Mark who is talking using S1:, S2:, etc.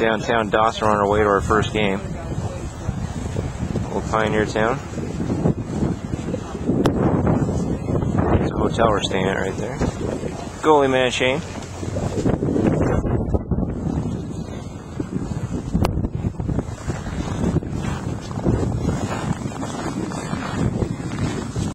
S1: downtown Dawson. We're on our way to our first game. Old Pioneer Town. There's a hotel we're staying at right there. Goalie man Shane.